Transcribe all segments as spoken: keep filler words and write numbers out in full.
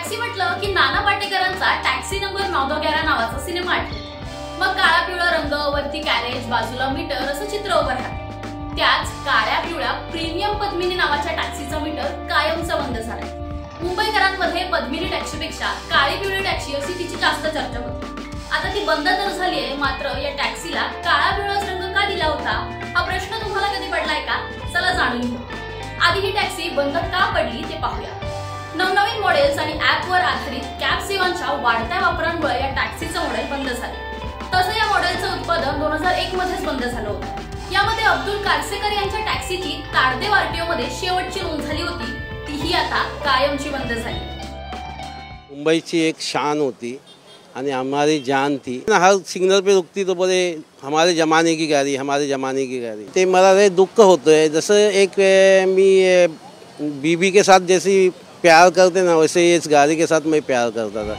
Taxi म्हटलं की नाना पाटेकरांचा taxi number नौ दो ग्यारह नावाचा सिनेमा आठवतो। मग काळा पिवळा रंग, वरती कॅरेज, बाजूला मीटर असं चित्र उभं राहतं। त्याच काळ्या पिवळ्या प्रीमियम पद्मिनी नावाच्या टॅक्सीचा मीटर कायमचा बंद झालाय। मुंबईकरांमध्ये पद्मिनी टॅक्सीपेक्षा काळी पिवळी टॅक्सी अशी तिची जास्त चर्चा होती। आता ती बंद तर झाली आहे, मात्र या टॅक्सीला काळा पिवळा रंग का दिला होता हा प्रश्न तुम्हाला कधी पडलाय का? चला जाणून घेऊ। आधी ही टॅक्सी बंद का पडली ते पाहूया। नवनवीन मॉडेल्स आणि ॲपवर आधारित कॅब सेवांच्या वाढत्या वापरामुळे या टॅक्सीचं मॉडेल बंद झालं। तसं या मॉडेलचं उत्पादन दोन हजार एक मध्येच बंद झालं होतं। यामध्ये अब्दुल कारसेकर यांच्या टॅक्सीची ताडदेव आरटीओ मध्ये शेवटची नोंद झाली होती, तीही आता कायमची बंद झाली। मुंबईची एक शान होती आणि हमारी जान थी। हर सिग्नल पे रुकती तो बोले हमारे जमाने की गाड़ी, हमारे जमाने की गाड़ी। ते मला रे दुःख होतंय। जसं एक मी बीबी के साथ जैसी प्यार करते ना, वैसे इस गाड़ी के साथ मैं प्यार करता था।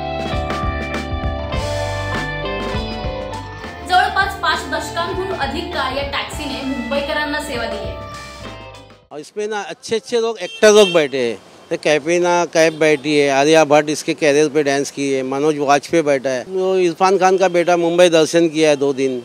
जवळपास पाच दशकांहून अधिक काळ या टॅक्सीने मुंबईकरांना सेवा दिली है। और इसमें ना अच्छे अच्छे लोग एक्टर लोग बैठे हैं। तो कैफीना कैफ बैठी है, आलिया भट्ट इसके कैरियर पे डांस की है, मनोज वाजपेयी बैठा है, वो इरफान खान का बेटा मुंबई दर्शन किया है दो दिन।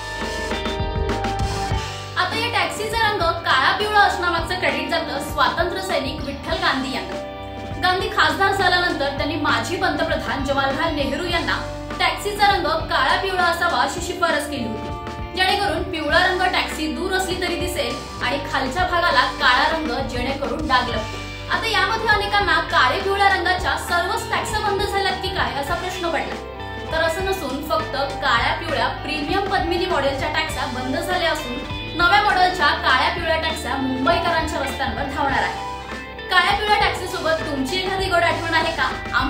आता या टॅक्सीचा रंग काळा पिवळा असण्यामागचं क्रेडिट जातं स्वातंत्र्य सैनिक विठ्ठल गांधी यांना। गांधी खासदार झाल्यानंतर त्यांनी माजी पंतप्रधान जवाहरलाल नेहरू यांना टॅक्सीचा रंग काळा पिवळा असावा अशी शिफारस केली होती, जेणेकरून पिवळा रंग टॅक्सी दूर असली तरी दिसेल आणि खालच्या भागाला काळा रंग जेणेकरून डाग लागतो। आता यामध्ये अनेकांना काळे पिवळ्या रंगाच्या सर्वच टॅक्सी बंद झाल्यात की काय असा प्रश्न पडला। तर असं नसून फक्त काळ्या पिवळ्या प्रीमियम पद्मिनी मॉडेलच्या टॅक्सी बंद झाल्या असून नव्या मॉडेलच्या काळ्या पिवळ्या टॅक्सी मुंबईकरांच्या रस्त्यांवर धावणार आहेत। काळ्या पिवळ्या टॅक्सी सोबत तुमची एखादी गोड आठवण आहे का?